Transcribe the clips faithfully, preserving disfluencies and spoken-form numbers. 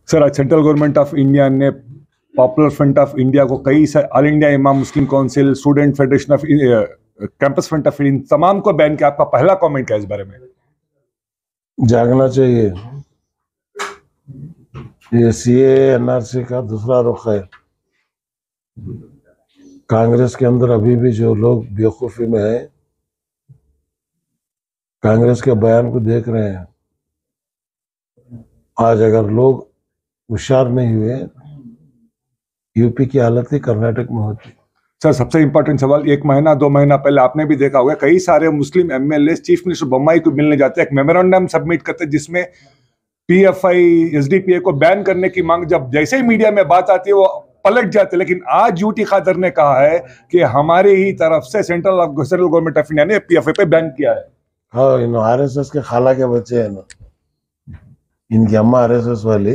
Sir, आज central government of India ने popular front of India को कई all India imam Muslim council, student federation of campus front of India, तमाम को ban किया। आपका पहला कमेंट क्या है इस बारे में? जागना चाहिए। ये सीए एनआरसी का दूसरा रुख है। कांग्रेस के अंदर अभी भी जो लोग बेवकूफी में है, कांग्रेस के बयान को देख रहे हैं। आज अगर लोग होशियार नहीं हुए, यूपी की हालत ही कर्नाटक में होती। सर, सबसे इंपॉर्टेंट सवाल, एक महीना दो महीना पहले आपने भी देखा होगा, कई सारे मुस्लिम एमएलए चीफ मिनिस्टर बोम्माई को मिलने जाते हैं, एक मेमोरेंडम सबमिट करते हैं जिसमें पीएफआई एसडीपीए को बैन करने की मांग, जब जैसे ही मीडिया में बात आती है वो पलट जाते। लेकिन आज यूटी खादर ने कहा है कि हमारी ही तरफ से central central government of India ने पीएफआई पे बैन किया है। हाँ, इन आरएसएस के खाला के बच्चे हैं ना, इनकी अम्मा आरएसएस वाली,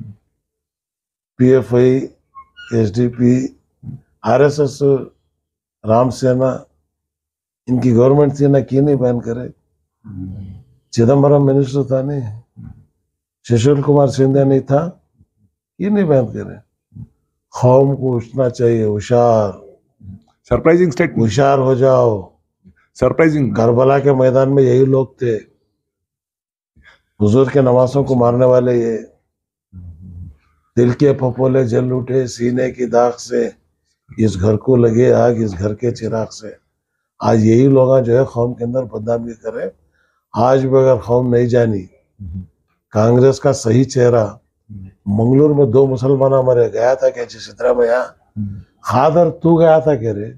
पीएफआई, एसडीपी, आरएसएस, राम सेना, इनकी गवर्नमेंट थी ना, की नहीं बैन करे। चिदम्बरम मिनिस्टर था नहीं, सुशील कुमार सिंधिया नहीं था, ये नहीं बैन करे। कौम को उठना चाहिए, होशियार। Surprising statement. होशियार हो जाओ। सरप्राइजिंग। करबला के मैदान में यही लोग थे, हुजूर के नवासों को मारने वाले। ये दिल के फपोले जल उठे सीने की दाग से, इस घर को लगे आग इस घर के चिराग से। आज यही लोग जो है कौम के अंदर बदनामी करे। आज भी अगर कौम नहीं जानी कांग्रेस का सही चेहरा, मंगलूर में दो मुसलमान मरे, गया था क्या सिद्धरामैया? खादर तू गया था क्या रे?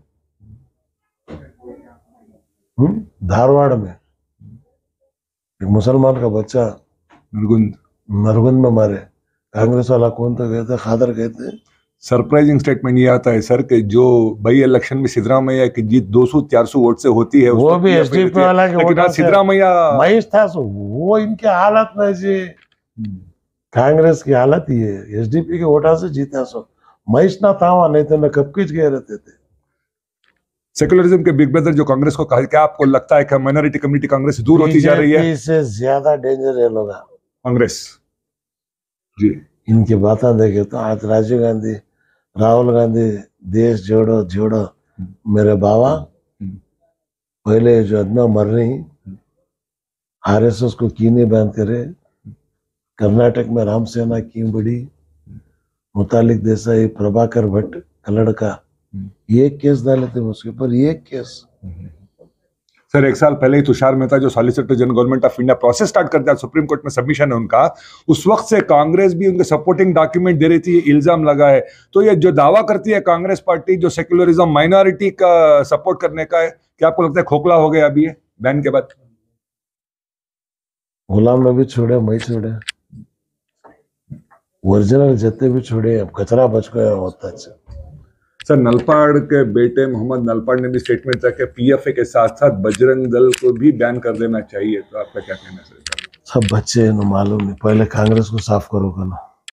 हम्म धारवाड़ में एक मुसलमान का बच्चा नरगुंद नरगुंद में मारे, कांग्रेस वाला कौन था? गए थे, खादर गए थे। सरप्राइजिंग स्टेटमेंट ये आता है सर कि जो बाई इलेक्शन में सिद्धरामैया की जीत दो सौ चार सौ वोट से होती है, वो भी एसडीपी वाला के वोट से। सिद्धरामैया महेश था सो, वो इनकी हालत में जी, कांग्रेस की हालत ही है, एसडीपी के वोटा से जीता सो। महेश ना था वहां, नहीं तो न कब किच गए रहते थे। सेकुलरिज्म के बिग ब्रदर जो कांग्रेस को कहा, क्या आपको लगता है कि माइनॉरिटी कम्युनिटी कांग्रेस दूर होती जा रही है? से ज्यादा डेंजर है लोग कांग्रेस जी। इनकी बातें देखे तो आज राजीव गांधी, राहुल गांधी, देश जोड़ो जोड़ो, मेरे बाबा पहले जो आदमी मर रही, आरएसएस को की नहीं बैन करे। कर्नाटक में राम सेना की बड़ी, मुतालिक देसाई, प्रभाकर भट्ट कलड़ का ये केस डाले थे उसके ऊपर, ये केस। सर, एक साल पहले ही तुषार मेहता जो solicitor general government of India process start कर दिया, सुप्रीम कोर्ट में सबमिशन है उनका, उस वक्त से कांग्रेस भी उनके सपोर्टिंग डॉक्यूमेंट दे रही थी, इल्जाम लगा है। तो ये जो दावा करती है कांग्रेस पार्टी जो सेक्युलरिज्म माइनॉरिटी का सपोर्ट करने का है, क्या आपको लगता है खोखला हो गया अभी ये बैन के बाद? गुलाम नबी छोड़े, मैं छोड़े, ओरिजिनल जत्ते भी छोड़े, अब कचरा बच गया होता है। सर, नलपाड़ के बेटे मोहम्मद नलपाड़ ने भी स्टेटमेंट दिया कि पीएफए के साथ साथ बजरंग दल को भी बैन कर देना चाहिए। तो आपका क्या कहना है सर? सब बच्चे मालूम नहीं, पहले कांग्रेस को साफ करो ना।